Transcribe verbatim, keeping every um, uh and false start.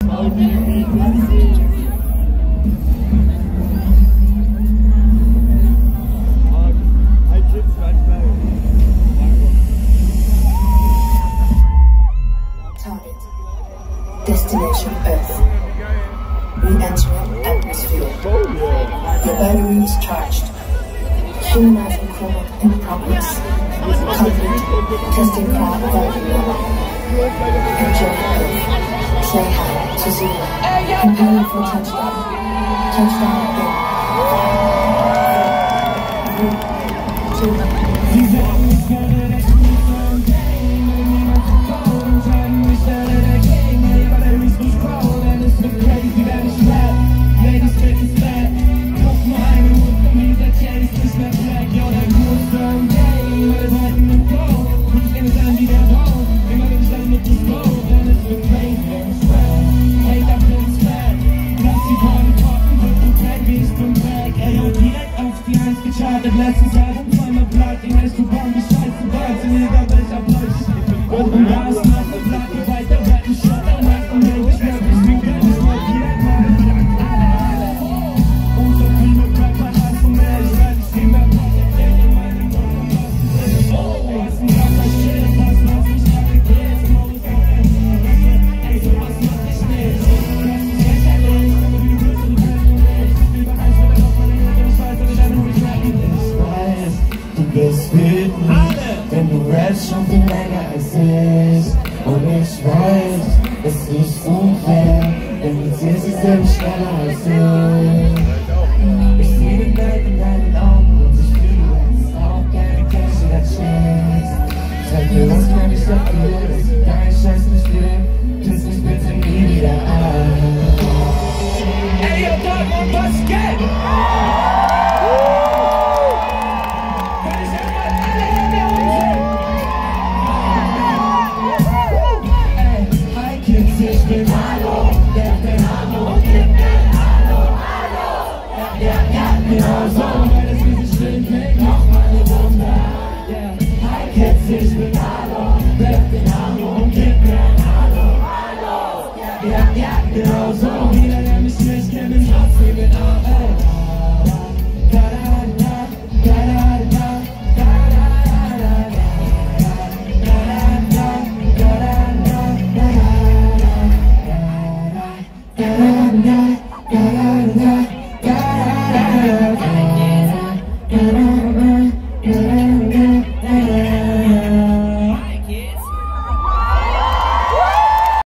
Destination Earth. Re-entering atmosphere. The battery is charged. Humanizing chroma in progress. Complete testing car available. Enjoy Earth. Say hi to zero. Preparing for touchdown. Touchdown in. Letztes Jahr und zweimal Platin, heißt du Bahn, wie scheiße Bahn, sind egal welcher Platz. Und du hast nach der Platte weiter, weiter, Shot, am meisten Geld, ich werd mich wie Geld, ich wollte direkt mal und so viele Rapper hassen mehr, ich werd nicht viel mehr Platte, Geld in meinem Mund, oh, was ein krasser Shit, was macht mich alle geht, ey, so was mach ich nicht, das ist lächerlich, aber wie du willst und du kannst nur nicht, über eins oder noch mal nicht, ich weiß, aber dann hol ich nicht. Du bist wütend, denn du rappst schon viel länger als ich. Und ich weiß, es ist unfair, denn du ziehst dich selbst schneller als ich. Ich seh den Leid in deinen Augen und ich fühle es auch gerne Cash oder Checks. Sag mir, was kann ich dafür, dass ich deinen Scheiß nicht will? Küss mich bitte nie wieder an. Ey, ihr Dortmund, was geht? Ich bin Hallo, der bin Hallo und gib mir Hallo, Hallo. Ja, ja, ja, genau so, weil das Musik stimmt mit noch mal eine Wunder. Yeah. Hi Kids, ich bin Hallo, der bin Hallo und gib mir Hallo, Hallo. Ja, ja, ja, genau so.